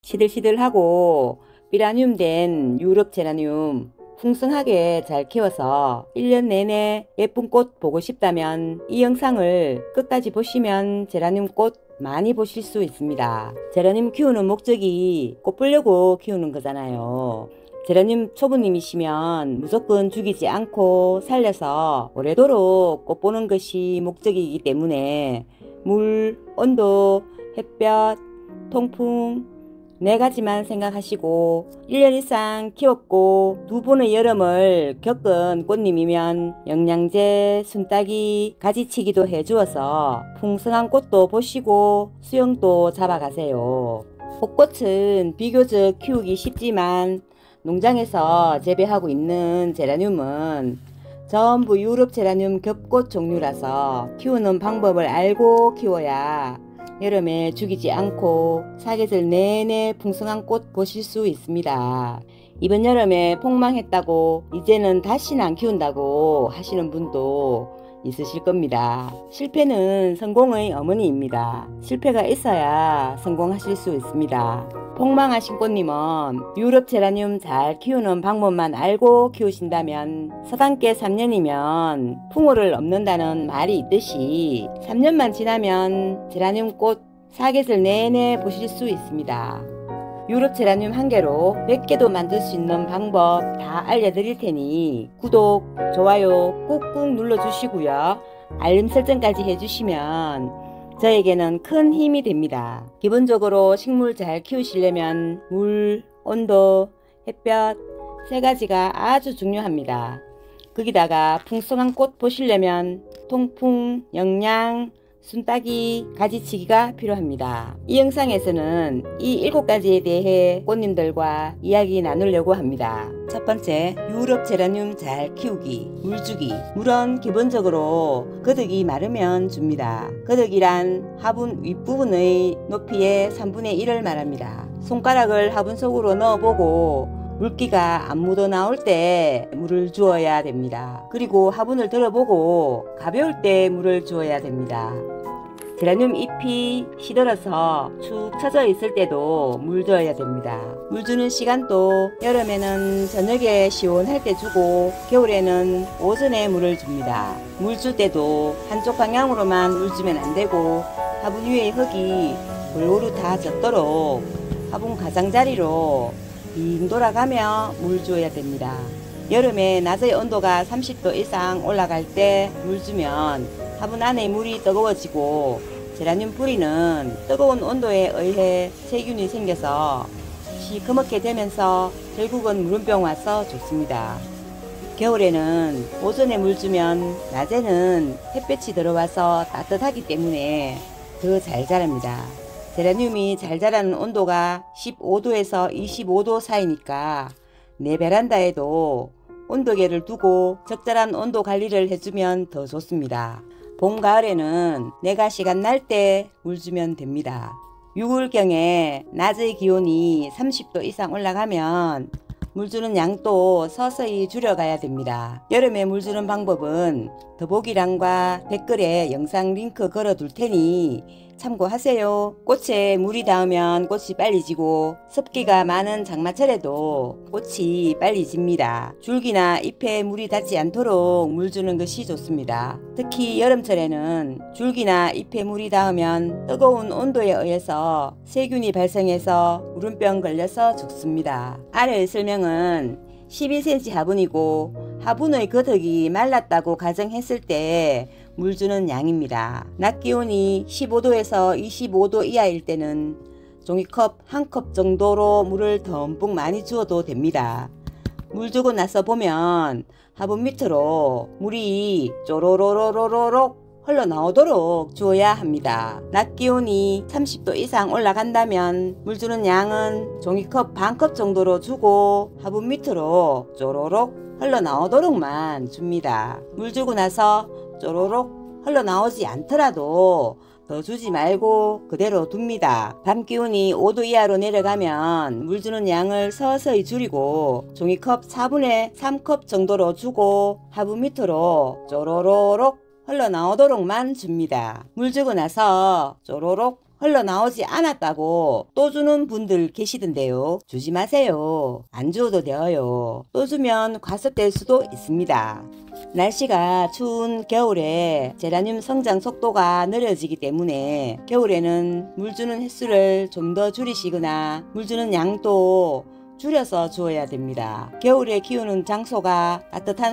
시들시들하고 비라늄 된 유럽 제라늄 풍성하게 잘 키워서 1년 내내 예쁜 꽃 보고 싶다면 이 영상을 끝까지 보시면 제라늄 꽃 많이 보실 수 있습니다. 제라늄 키우는 목적이 꽃 보려고 키우는 거잖아요. 제라늄 초보님이시면 무조건 죽이지 않고 살려서 오래도록 꽃 보는 것이 목적이기 때문에 물, 온도, 햇볕, 통풍 4가지만 생각하시고 1년 이상 키웠고 2번의 여름을 겪은 꽃님이면 영양제, 순따기, 가지치기도 해주어서 풍성한 꽃도 보시고 수영도 잡아가세요. 벚꽃은 비교적 키우기 쉽지만 농장에서 재배하고 있는 제라늄은 전부 유럽 제라늄 겹꽃 종류라서 키우는 방법을 알고 키워야 여름에 죽이지 않고 사계절 내내 풍성한 꽃 보실 수 있습니다. 이번 여름에 폭망했다고 이제는 다시는 안 키운다고 하시는 분도 있으실 겁니다. 실패는 성공의 어머니입니다. 실패가 있어야 성공하실 수 있습니다. 폭망하신 꽃님은 유럽 제라늄 잘 키우는 방법만 알고 키우신다면 서당께 3년이면 풍어를 없는다는 말이 있듯이 3년만 지나면 제라늄 꽃 사계절 내내 보실 수 있습니다. 유럽 제라늄 한 개로 100개도 만들 수 있는 방법 다 알려드릴 테니 구독, 좋아요 꾹꾹 눌러주시고요. 알림 설정까지 해주시면 저에게는 큰 힘이 됩니다. 기본적으로 식물 잘 키우시려면 물, 온도, 햇볕 3가지가 아주 중요합니다. 거기다가 풍성한 꽃 보시려면 통풍, 영양, 순따기, 가지치기가 필요합니다. 이 영상에서는 이 7가지에 대해 꽃님들과 이야기 나누려고 합니다. 첫 번째, 유럽 제라늄 잘 키우기, 물 주기. 물은 기본적으로 거덕이 마르면 줍니다. 거덕이란 화분 윗부분의 높이의 3분의 1을 말합니다. 손가락을 화분 속으로 넣어보고 물기가 안 묻어 나올 때 물을 주어야 됩니다. 그리고 화분을 들어보고 가벼울 때 물을 주어야 됩니다. 제라늄 잎이 시들어서 축 처져 있을 때도 물 줘야 됩니다. 물 주는 시간도 여름에는 저녁에 시원할 때 주고 겨울에는 오전에 물을 줍니다. 물 줄 때도 한쪽 방향으로만 물 주면 안 되고 화분 위의 흙이 골고루 다 젖도록 화분 가장자리로 빙 돌아가며 물 주어야 됩니다. 여름에 낮의 온도가 30도 이상 올라갈 때 물 주면 화분 안에 물이 뜨거워지고 제라늄 뿌리는 뜨거운 온도에 의해 세균이 생겨서 시커멓게 되면서 결국은 물음병 와서 죽습니다. 겨울에는 오전에 물 주면 낮에는 햇볕이 들어와서 따뜻하기 때문에 더 잘 자랍니다. 제라늄이 잘 자라는 온도가 15도에서 25도 사이니까 내 베란다에도 온도계를 두고 적절한 온도 관리를 해주면 더 좋습니다. 봄, 가을에는 내가 시간 날 때 물 주면 됩니다. 6월경에 낮의 기온이 30도 이상 올라가면 물 주는 양도 서서히 줄여가야 됩니다. 여름에 물 주는 방법은 더보기란과 댓글에 영상 링크 걸어 둘 테니 참고하세요. 꽃에 물이 닿으면 꽃이 빨리 지고 습기가 많은 장마철에도 꽃이 빨리 집니다. 줄기나 잎에 물이 닿지 않도록 물 주는 것이 좋습니다. 특히 여름철에는 줄기나 잎에 물이 닿으면 뜨거운 온도에 의해서 세균이 발생해서 물음병 걸려서 죽습니다. 아래의 설명은 12cm 화분이고 화분의 거덕이 말랐다고 가정했을 때 물 주는 양입니다. 낮 기온이 15도에서 25도 이하일 때는 종이컵 1컵 정도로 물을 듬뿍 많이 주어도 됩니다. 물 주고 나서 보면 화분 밑으로 물이 쪼로로로로록 흘러나오도록 주어야 합니다. 낮 기온이 30도 이상 올라간다면 물 주는 양은 종이컵 반컵 정도로 주고 화분 밑으로 쪼로록 흘러나오도록만 줍니다. 물 주고 나서 쪼로록 흘러나오지 않더라도 더 주지 말고 그대로 둡니다. 밤 기온이 5도 이하로 내려가면 물 주는 양을 서서히 줄이고 종이컵 4분의 3컵 정도로 주고 화분 밑으로 쪼로로록 흘러나오도록만 줍니다. 물 주고 나서 쪼로록 흘러나오지 않았다고 또 주는 분들 계시던데요. 주지 마세요. 안 주어도 돼요. 또 주면 과습될 수도 있습니다. 날씨가 추운 겨울에 제라늄 성장 속도가 느려지기 때문에 겨울에는 물 주는 횟수를 좀 더 줄이시거나 물 주는 양도 줄여서 주어야 됩니다. 겨울에 키우는 장소가 따뜻한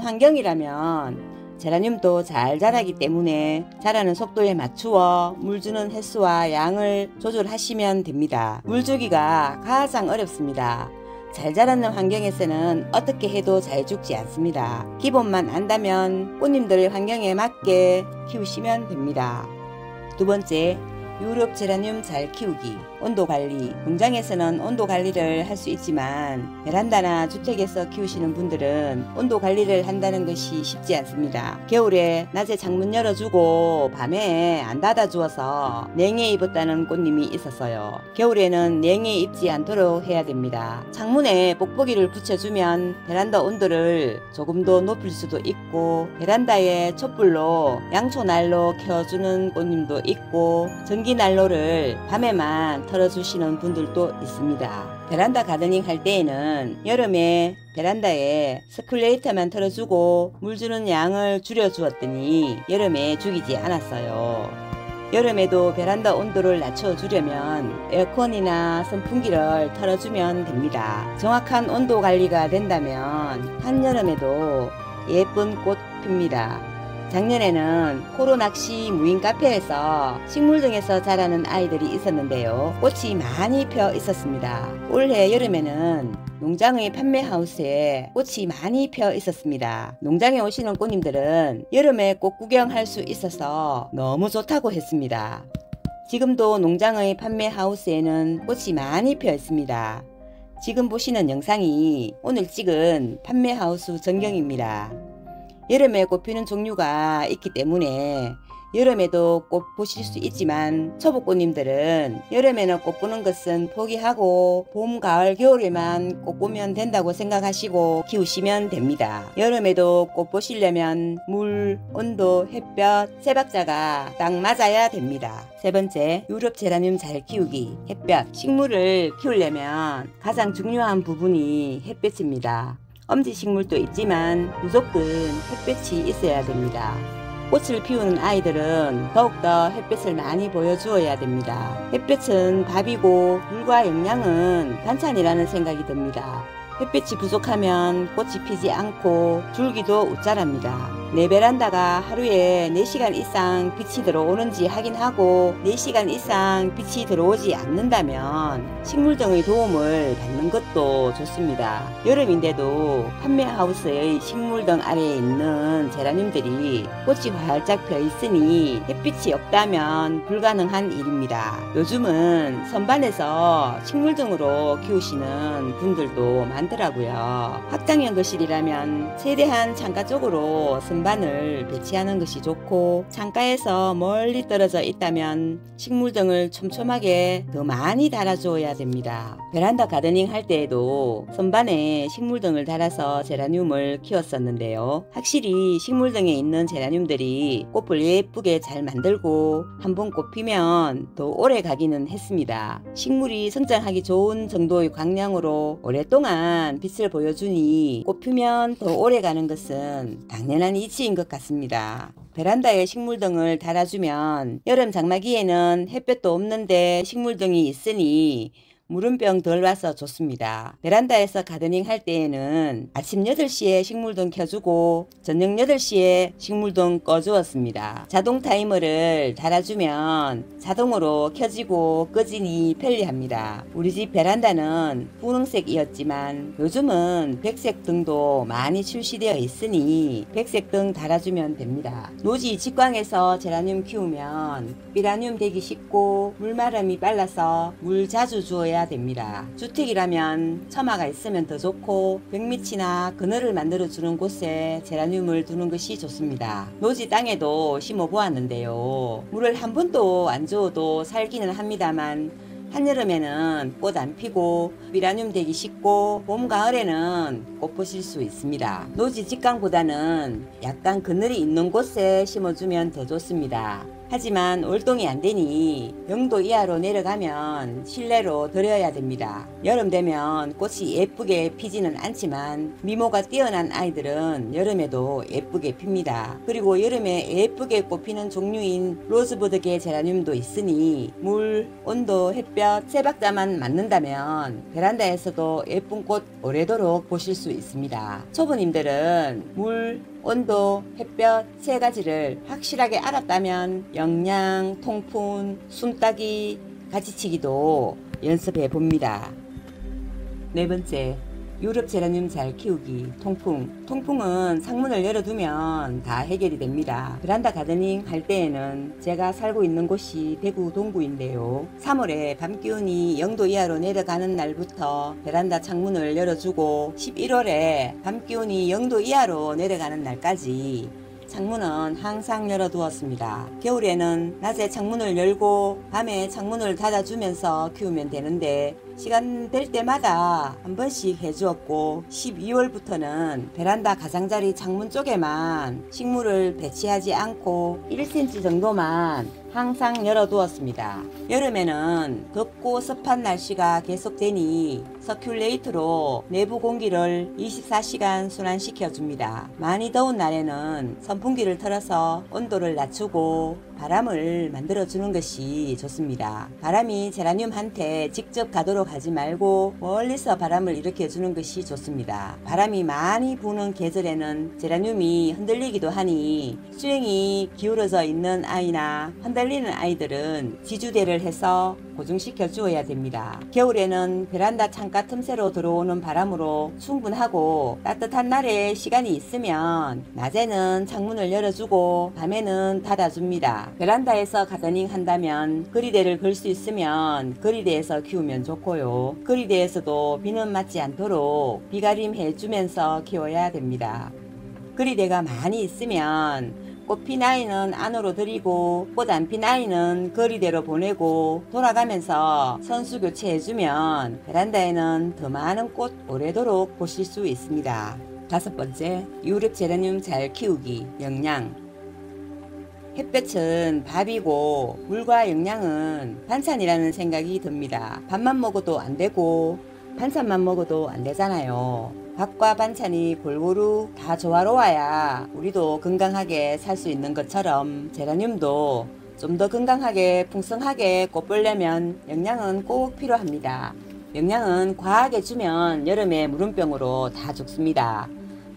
환경이라면 제라늄도 잘 자라기 때문에 자라는 속도에 맞추어 물 주는 횟수와 양을 조절하시면 됩니다. 물 주기가 가장 어렵습니다. 잘 자라는 환경에서는 어떻게 해도 잘 죽지 않습니다. 기본만 안다면 꽃님들 환경에 맞게 키우시면 됩니다. 두 번째, 유럽 제라늄 잘 키우기. 온도 관리. 농장에서는 온도 관리를 할 수 있지만 베란다나 주택에서 키우시는 분들은 온도 관리를 한다는 것이 쉽지 않습니다. 겨울에 낮에 창문 열어주고 밤에 안 닫아주어서 냉해 입었다는 꽃님이 있었어요. 겨울에는 냉해 입지 않도록 해야 됩니다. 창문에 뽁뽁이를 붙여주면 베란다 온도를 조금 더 높일 수도 있고 베란다에 촛불로 양초난로 켜주는 꽃님도 있고 전기난로를 밤에만 털어주시는 분들도 있습니다. 베란다 가드닝 할 때에는 여름에 베란다에 스쿨레이터만 털어주고 물 주는 양을 줄여주었더니 여름에 죽이지 않았어요. 여름에도 베란다 온도를 낮춰주려면 에어컨이나 선풍기를 털어주면 됩니다. 정확한 온도 관리가 된다면 한여름에도 예쁜 꽃 핍니다. 작년에는 코로낚시 무인 카페에서 식물등에서 자라는 아이들이 있었는데요. 꽃이 많이 펴 있었습니다. 올해 여름에는 농장의 판매하우스에 꽃이 많이 펴 있었습니다. 농장에 오시는 꽃님들은 여름에 꽃 구경할 수 있어서 너무 좋다고 했습니다. 지금도 농장의 판매하우스에는 꽃이 많이 펴 있습니다. 지금 보시는 영상이 오늘 찍은 판매하우스 전경입니다. 여름에 꽃 피는 종류가 있기 때문에 여름에도 꽃 보실 수 있지만 초보꽃님들은 여름에는 꽃 보는 것은 포기하고 봄, 가을, 겨울에만 꽃 보면 된다고 생각하시고 키우시면 됩니다. 여름에도 꽃 보시려면 물, 온도, 햇볕, 세 박자가 딱 맞아야 됩니다. 세 번째, 유럽 제라늄 잘 키우기. 햇볕. 식물을 키우려면 가장 중요한 부분이 햇볕입니다. 엄지식물도 있지만 무조건 햇볕이 있어야 됩니다. 꽃을 피우는 아이들은 더욱더 햇볕을 많이 보여주어야 됩니다. 햇볕은 밥이고 물과 영양은 반찬이라는 생각이 듭니다. 햇빛이 부족하면 꽃이 피지 않고 줄기도 웃자랍니다. 내 베란다가 하루에 4시간 이상 빛이 들어오는지 확인하고 4시간 이상 빛이 들어오지 않는다면 식물등의 도움을 받는 것도 좋습니다. 여름인데도 판매하우스의 식물등 아래에 있는 제라늄들이 꽃이 활짝 펴 있으니 햇빛이 없다면 불가능한 일입니다. 요즘은 선반에서 식물등으로 키우시는 분들도 많더라고요. 확장형 거실이라면 최대한 창가 쪽으로 선반을 배치하는 것이 좋고 창가에서 멀리 떨어져 있다면 식물등을 촘촘하게 더 많이 달아줘야 됩니다. 베란다 가드닝 할 때에도 선반에 식물등을 달아서 제라늄을 키웠었는데요. 확실히 식물등에 있는 제라늄들이 꽃을 예쁘게 잘 만들고 한번 꽃 피면 더 오래 가기는 했습니다. 식물이 성장하기 좋은 정도의 광량으로 오랫동안 빛을 보여주니 꽃 피면 더 오래 가는 것은 당연한 이치인 것 같습니다. 베란다에 식물등을 달아주면 여름 장마기에는 햇볕도 없는데 식물등이 있으니 물음병 덜 와서 좋습니다. 베란다에서 가드닝 할 때에는 아침 8시에 식물등 켜주고 저녁 8시에 식물등 꺼주었습니다. 자동 타이머를 달아주면 자동으로 켜지고 꺼지니 편리합니다. 우리 집 베란다는 분홍색이었지만 요즘은 백색 등도 많이 출시되어 있으니 백색 등 달아주면 됩니다. 노지 직광에서 제라늄 키우면 비라늄 되기 쉽고 물마름이 빨라서 물 자주 주어야 됩니다. 주택이라면 처마가 있으면 더 좋고 벽밑이나 그늘을 만들어 주는 곳에 제라늄을 두는 것이 좋습니다. 노지 땅에도 심어 보았는데요. 물을 한 번도 안 주어도 살기는 합니다만 한여름에는 꽃 안 피고 비라늄 되기 쉽고 봄, 가을에는 꽃 보실 수 있습니다. 노지 직광보다는 약간 그늘이 있는 곳에 심어주면 더 좋습니다. 하지만 월동이 안되니 0도 이하로 내려가면 실내로 들여야 됩니다. 여름 되면 꽃이 예쁘게 피지는 않지만 미모가 뛰어난 아이들은 여름에도 예쁘게 핍니다. 그리고 여름에 예쁘게 꽃피는 종류인 로즈보드계 제라늄도 있으니 물, 온도, 햇볕 세 박자만 맞는다면 베란다에서도 예쁜 꽃 오래도록 보실 수 있습니다. 초보님들은 물, 온도, 햇볕 세 가지를 확실하게 알았다면 영양, 통풍, 숨따기, 가지치기도 연습해 봅니다. 네 번째, 유럽 제라늄 잘 키우기 통풍. 통풍은 창문을 열어두면 다 해결이 됩니다. 베란다 가드닝 할 때에는 제가 살고 있는 곳이 대구 동구인데요. 3월에 밤 기온이 0도 이하로 내려가는 날부터 베란다 창문을 열어주고 11월에 밤 기온이 0도 이하로 내려가는 날까지 창문은 항상 열어두었습니다. 겨울에는 낮에 창문을 열고 밤에 창문을 닫아주면서 키우면 되는데 시간 될 때마다 한 번씩 해주었고 12월부터는 베란다 가장자리 창문 쪽에만 식물을 배치하지 않고 1cm 정도만 항상 열어두었습니다. 여름에는 덥고 습한 날씨가 계속되니 서큘레이터로 내부 공기를 24시간 순환시켜 줍니다. 많이 더운 날에는 선풍기를 틀어서 온도를 낮추고 바람을 만들어 주는 것이 좋습니다. 바람이 제라늄한테 직접 가도록 하지 말고 멀리서 바람을 일으켜 주는 것이 좋습니다. 바람이 많이 부는 계절에는 제라늄이 흔들리기도 하니 수영이 기울어져 있는 아이나 흔들리는 아이들은 지주대를 해서 고정시켜 주어야 됩니다. 겨울에는 베란다 창가 틈새로 들어오는 바람으로 충분하고 따뜻한 날에 시간이 있으면 낮에는 창문을 열어주고 밤에는 닫아줍니다. 베란다에서 가드닝 한다면 거리대를 걸 수 있으면 거리대에서 키우면 좋고요. 거리대에서도 비는 맞지 않도록 비가림 해주면서 키워야 됩니다. 거리대가 많이 있으면 꽃핀 아이는 안으로 들이고 꽃 안 핀 아이는 거리대로 보내고 돌아가면서 선수 교체해주면 베란다에는 더 많은 꽃 오래도록 보실 수 있습니다. 다섯 번째, 유럽 제라늄 잘 키우기 영양. 햇볕은 밥이고 물과 영양은 반찬이라는 생각이 듭니다. 밥만 먹어도 안 되고 반찬만 먹어도 안 되잖아요. 밥과 반찬이 골고루 다 조화로워야 우리도 건강하게 살 수 있는 것처럼 제라늄도 좀 더 건강하게 풍성하게 꽃 보려면 영양은 꼭 필요합니다. 영양은 과하게 주면 여름에 무름병으로 다 죽습니다.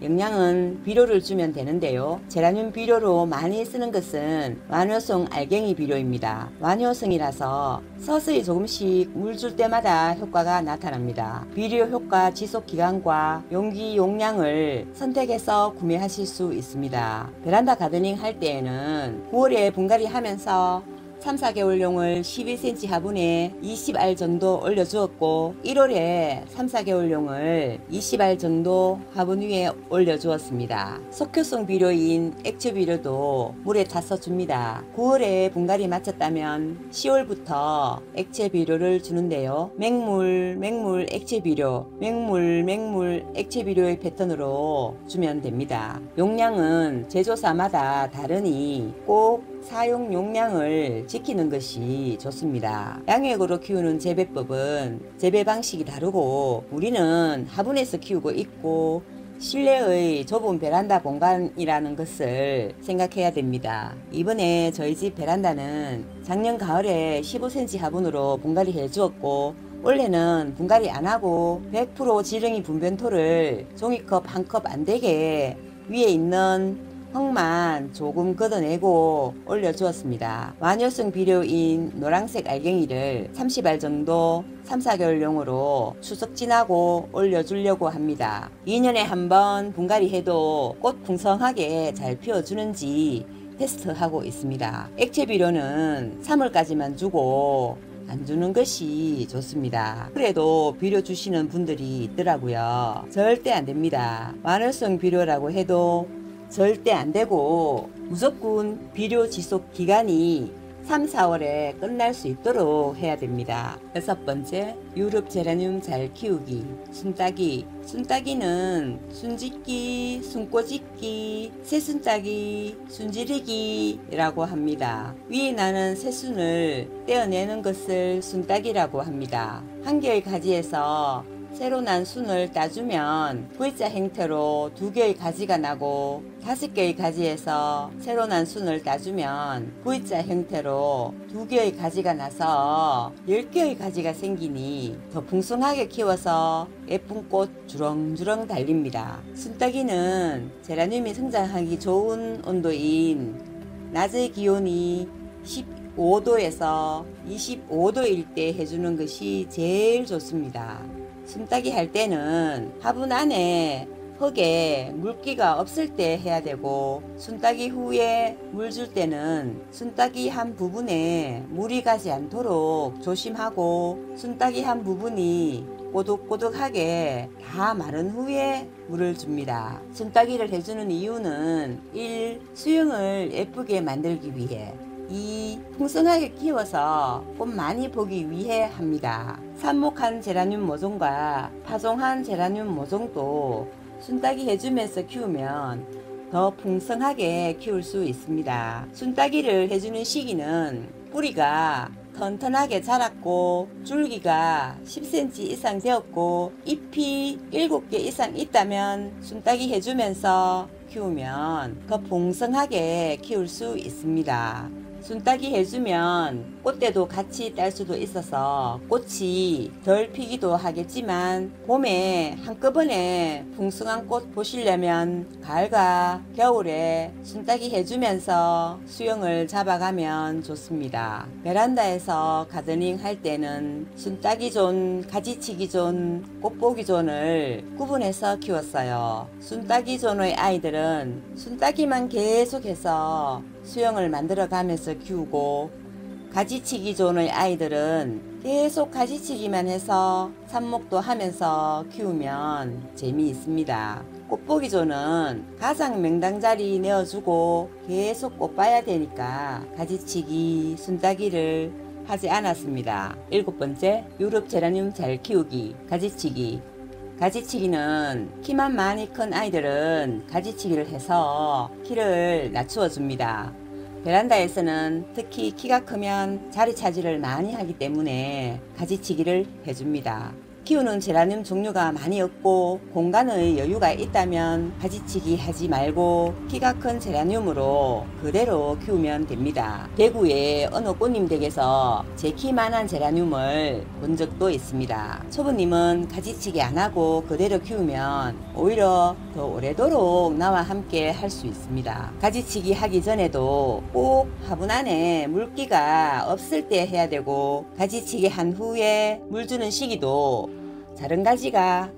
영양은 비료를 주면 되는데요. 제라늄 비료로 많이 쓰는 것은 완효성 알갱이 비료입니다. 완효성이라서 서서히 조금씩 물 줄 때마다 효과가 나타납니다. 비료 효과 지속 기간과 용기 용량을 선택해서 구매하실 수 있습니다. 베란다 가드닝 할 때에는 9월에 분갈이 하면서 3-4개월용을 12cm 화분에 20알 정도 올려주었고 1월에 3-4개월용을 20알 정도 화분 위에 올려주었습니다. 속효성 비료인 액체 비료도 물에 타서 줍니다. 9월에 분갈이 마쳤다면 10월부터 액체 비료를 주는데요. 맹물, 액체 비료, 맹물, 액체 비료의 패턴으로 주면 됩니다. 용량은 제조사마다 다르니 꼭 사용 용량을 지키는 것이 좋습니다. 양액으로 키우는 재배법은 재배 방식이 다르고 우리는 화분에서 키우고 있고 실내의 좁은 베란다 공간이라는 것을 생각해야 됩니다. 이번에 저희 집 베란다는 작년 가을에 15cm 화분으로 분갈이 해 주었고 원래는 분갈이 안하고 100% 지렁이 분변토를 종이컵 한 컵 안되게 위에 있는 흙만 조금 걷어내고 올려주었습니다. 완효성 비료인 노란색 알갱이를 30알 정도 3-4개월용으로 추석 지나고 올려주려고 합니다. 2년에 한 번 분갈이 해도 꽃 풍성하게 잘 피워주는지 테스트하고 있습니다. 액체 비료는 3월까지만 주고 안 주는 것이 좋습니다. 그래도 비료 주시는 분들이 있더라고요. 절대 안 됩니다. 완효성 비료라고 해도 절대 안 되고 무조건 비료 지속 기간이 3-4월에 끝날 수 있도록 해야 됩니다. 여섯 번째, 유럽 제라늄 잘 키우기. 순따기. 순따기는 순짓기, 순꼬짓기, 새순따기, 순지르기라고 합니다. 위에 나는 새순을 떼어내는 것을 순따기라고 합니다. 한 개의 가지에서 새로 난 순을 따주면 V자 형태로 2개의 가지가 나고 5개의 가지에서 새로 난 순을 따주면 V자 형태로 2개의 가지가 나서 10개의 가지가 생기니 더 풍성하게 키워서 예쁜 꽃 주렁주렁 달립니다. 순따기는 제라늄이 성장하기 좋은 온도인 낮의 기온이 15도에서 25도일 때 해주는 것이 제일 좋습니다. 순따기 할 때는 화분 안에 흙에 물기가 없을 때 해야 되고, 순따기 후에 물 줄 때는 순따기 한 부분에 물이 가지 않도록 조심하고, 순따기 한 부분이 꼬독꼬독하게 다 마른 후에 물을 줍니다. 순따기를 해주는 이유는 1. 수영을 예쁘게 만들기 위해, 2. 풍성하게 키워서 꽃 많이 보기 위해 합니다. 삽목한 제라늄 모종과 파종한 제라늄 모종도 순따기 해주면서 키우면 더 풍성하게 키울 수 있습니다. 순따기를 해주는 시기는 뿌리가 튼튼하게 자랐고 줄기가 10cm 이상 되었고 잎이 7개 이상 있다면 순따기 해주면서 키우면 더 풍성하게 키울 수 있습니다. 순따기 해주면 꽃대도 같이 딸 수도 있어서 꽃이 덜 피기도 하겠지만, 봄에 한꺼번에 풍성한 꽃 보시려면 가을과 겨울에 순따기 해주면서 수영을 잡아가면 좋습니다. 베란다에서 가드닝 할 때는 순따기존, 가지치기존, 꽃보기존을 구분해서 키웠어요. 순따기존의 아이들은 순따기만 계속해서 수영을 만들어가면서 키우고, 가지치기존의 아이들은 계속 가지치기만 해서 삽목도 하면서 키우면 재미있습니다. 꽃보기존은 가장 명당자리 내어주고 계속 꽃 봐야 되니까 가지치기, 순따기를 하지 않았습니다. 7번째, 유럽 제라늄 잘 키우기. 가지치기. 가지치기는 키만 많이 큰 아이들은 가지치기를 해서 키를 낮추어 줍니다. 베란다에서는 특히 키가 크면 자리 차지를 많이 하기 때문에 가지치기를 해줍니다. 키우는 제라늄 종류가 많이 없고 공간의 여유가 있다면 가지치기 하지 말고 키가 큰 제라늄으로 그대로 키우면 됩니다. 대구의 어느 꽃님 댁에서 제 키만한 제라늄을 본 적도 있습니다. 초보님은 가지치기 안하고 그대로 키우면 오히려 더 오래도록 나와 함께 할 수 있습니다. 가지치기 하기 전에도 꼭 화분 안에 물기가 없을 때 해야 되고, 가지치기 한 후에 물 주는 시기도 자른 가지가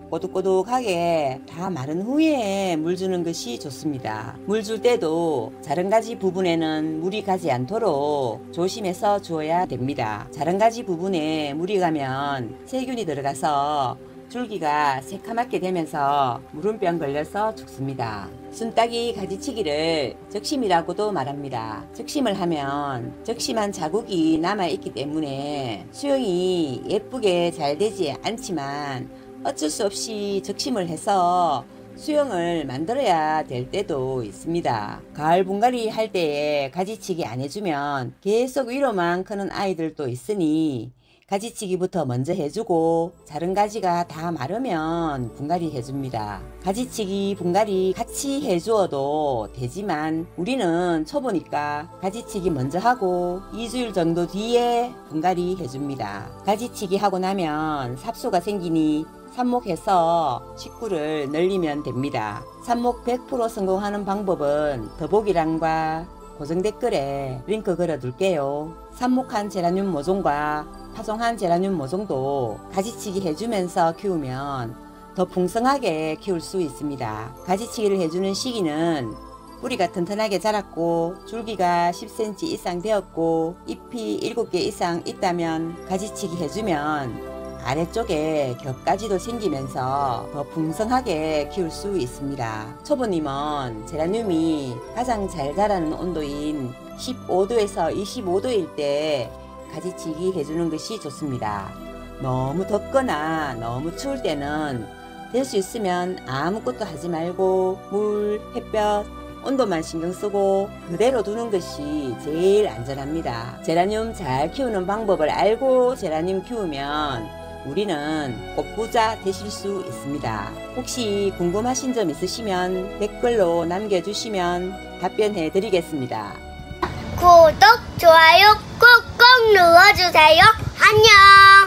꼬독꼬독하게 다 마른 후에 물 주는 것이 좋습니다. 물 줄 때도 자른 가지 부분에는 물이 가지 않도록 조심해서 주어야 됩니다. 자른 가지 부분에 물이 가면 세균이 들어가서 줄기가 새카맣게 되면서 물음병 걸려서 죽습니다. 순따기 가지치기를 적심이라고도 말합니다. 적심을 하면 적심한 자국이 남아있기 때문에 수영이 예쁘게 잘 되지 않지만 어쩔 수 없이 적심을 해서 수영을 만들어야 될 때도 있습니다. 가을 분갈이 할 때에 가지치기 안 해주면 계속 위로만 크는 아이들도 있으니 가지치기부터 먼저 해주고 자른 가지가 다 마르면 분갈이 해줍니다. 가지치기 분갈이 같이 해주어도 되지만 우리는 초보니까 가지치기 먼저 하고 2주일 정도 뒤에 분갈이 해줍니다. 가지치기 하고 나면 삽수가 생기니 삽목해서 식구를 늘리면 됩니다. 삽목 100% 성공하는 방법은 더보기란과 고정 댓글에 링크 걸어 둘게요. 삽목한 제라늄 모종과 파종한 제라늄 모종도 가지치기 해주면서 키우면 더 풍성하게 키울 수 있습니다. 가지치기를 해주는 시기는 뿌리가 튼튼하게 자랐고 줄기가 10cm 이상 되었고 잎이 7개 이상 있다면 가지치기 해주면 아래쪽에 겹가지도 생기면서 더 풍성하게 키울 수 있습니다. 초보님은 제라늄이 가장 잘 자라는 온도인 15도에서 25도일 때 가지치기 해주는 것이 좋습니다. 너무 덥거나 너무 추울 때는 될 수 있으면 아무것도 하지 말고 물, 햇볕, 온도만 신경 쓰고 그대로 두는 것이 제일 안전합니다. 제라늄 잘 키우는 방법을 알고 제라늄 키우면 우리는 꽃부자 되실 수 있습니다. 혹시 궁금하신 점 있으시면 댓글로 남겨주시면 답변해 드리겠습니다. 구독, 좋아요 꾹꾹 눌러주세요. 안녕.